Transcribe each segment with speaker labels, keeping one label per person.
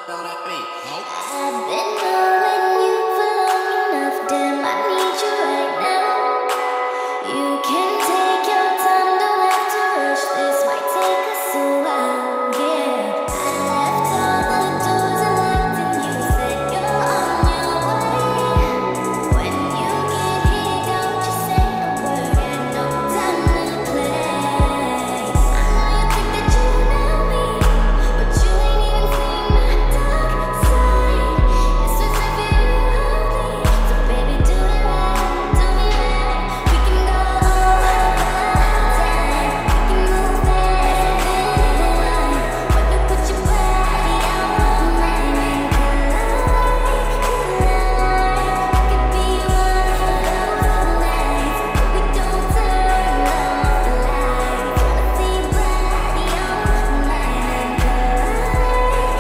Speaker 1: Throw that beat.
Speaker 2: I've been knowing you for long enough, damn, I need you right now. You can take your time, don't have to rush, this might take us a while, yeah. I left all the doors unlocked and you said you're on your way. When you get here, don't you say a word, got no time to play. I know you think that you know me, but you ain't even seen my dark side. It's just if you hold me, so baby do it right, do me right. We can go all time, we can move fast and wild. When you put your body on mine and collide, it could be one of those nights where we don't turn off the lights. Wanna see your body on mine and collide.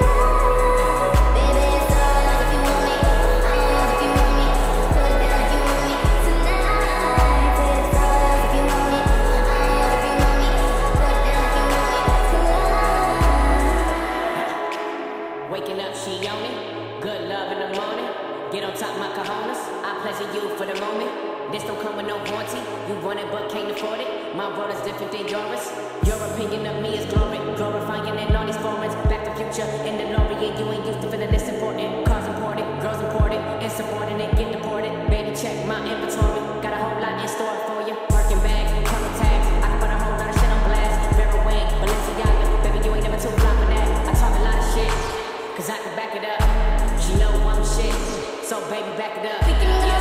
Speaker 2: Baby, it's all if you want me, all if you want me. Put it down if you want me tonight. It's all if you want me, all if you want me. Put it down if you want me tonight.
Speaker 3: Waking up, she on it. Good love in the morning. Get on top of my cojones. I pleasure you for the moment. This don't come with no warranty. You want it but can't afford it. My world is different than yours. Your opinion of me is glory. Glorifying in all these forums. Back to future in the DeLorean. You ain't used to feeling this important. Cars imported, girls imported, insubordinate, get deported. Baby, check my inventory. Got a whole lot in store for you. Working bags, color tags. I can put a whole lot of shit on blast. Vera Wang, Balenciaga. Baby, you ain't never too fly for that. I talk a lot of shit, cause I can back it up. She know I'm shit, so baby, back it up.